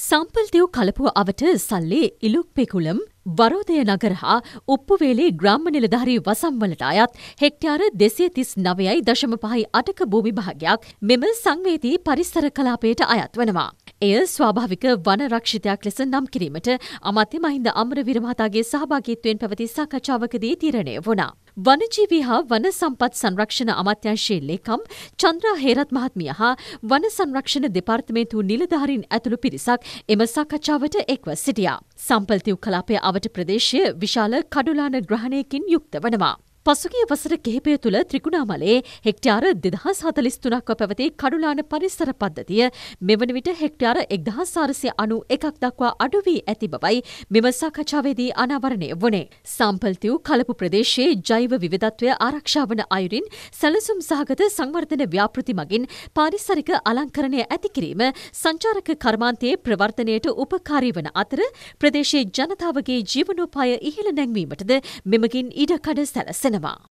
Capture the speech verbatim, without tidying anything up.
සම්පල්තිව් කලපුව අවට සල්ලි ඉලුක්පෙකුළම් වරෝදය නගර හා උප්පුවේලේ ග්‍රාම්‍ය නිලධාරී වසම්වලට අයත් හෙක්ටයාර දෙසිය තිස් නවයයි දශම පහයි අටක භූමි භාගයක් මෙම සංවේදී පරිසර කලාපයට අයත් වනවා. එය ස්වාභාවික වන රක්ෂිතයක් ලෙස නම් කිරීමට අමාත්‍ය මහින්ද අමරවීර මහතාගේ සහභාගීත්වයෙන් පැවති සාකච්ඡාවකදී තීරණය වුණා. වනජීවී හා වන සම්පත් සංරක්ෂණ අමාත්‍යාංශයේ ලේකම් චන්ද්‍රා හේරත් මහත්මිය හා වන සංරක්ෂණ දෙපාර්තමේන්තු නිලධාරීන් ඇතුළු පිරිසක් එම සාකච්ඡාවට එක්ව සිටියා. සම්පල්තිව් කලාපය අවට ප්‍රදේශය විශාල කඩුලාන ග්‍රහණයකින් යුක්ත වනවා. පසුගිය වසර කිහිපය තුළ ත්‍රිකුණාමලයේ හෙක්ටයාර දෙදහස් හතළිස් තුනක්ව පැවති කඩුලාන පරිසර පද්ධතිය මෙවන විට හෙක්ටයාර එක්දහස් හාරසිය අනූ එකක් දක්වා අඩු වී ඇති බවයි මෙම සාකච්ඡාවේදී අනාවරණය වුණේ. සම්පල්තිව් කලපු ප්‍රදේශයේ ජෛව විවිධත්වය ආරක්ෂා වන අයුරින් සැලසුම් සහගත සංවර්ධන ව්‍යාපෘති මගින් පාරිසරික අලංකරණය ඇති කිරීම සංචාරක කර්මාන්තයේ ප්‍රවර්ධනයට උපකාරී වන අතර ප්‍රදේශයේ ජනතාවගේ ජීවනෝපාය ඉහළ නැංවීමටද මෙමගින් ඉඩකඩ සැලසෙනවා.